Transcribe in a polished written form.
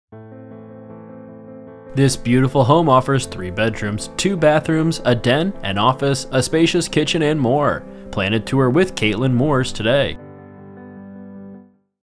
This beautiful home offers 3 bedrooms, 2 bathrooms, a den, an office, a spacious kitchen, and more. Plan a tour with Kaitlyn Mooers today.